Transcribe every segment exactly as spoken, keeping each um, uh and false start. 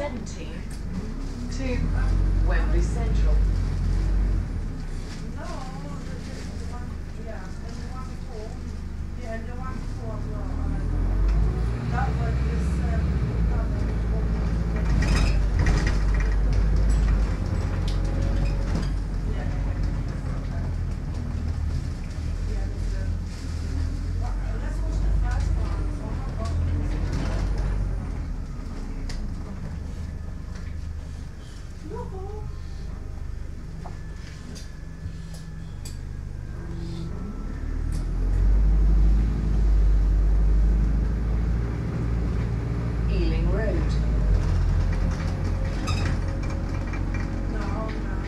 seventeen to Wembley Central. No, the one, yeah, and the one before, yeah, and the one before as well. That one is, um, that one is yeah, yeah, yeah, yeah, let's watch the first one. So I'm not Yoo-hoo. Ealing Road. No, no, no.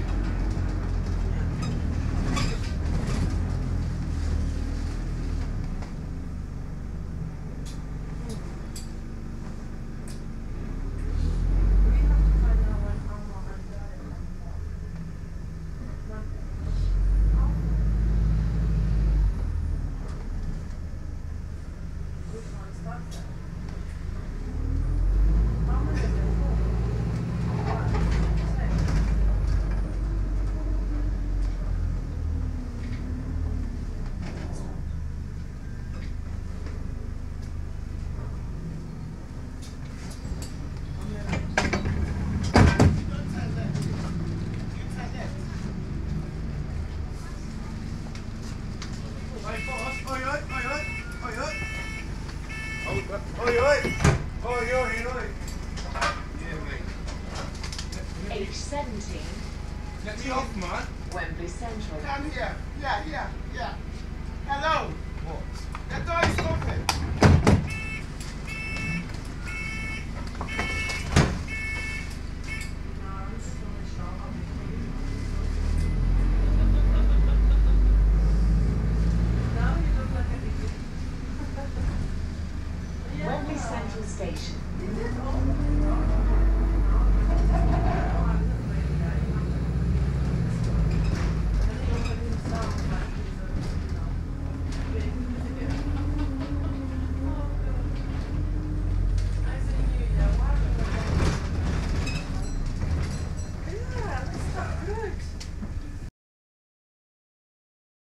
We have to find out when Alma and Daddy come back. Monday. Which one starts that? How many is there for? One, six. Oi, boss. Oi, oi, oi, oi, oi, oi. Oi, oi. Oi, oi, oi. Yeah, mate. H seventeen Let me off, man. Wembley Central. Down here. Yeah, yeah, yeah. Hello. What? That door is open.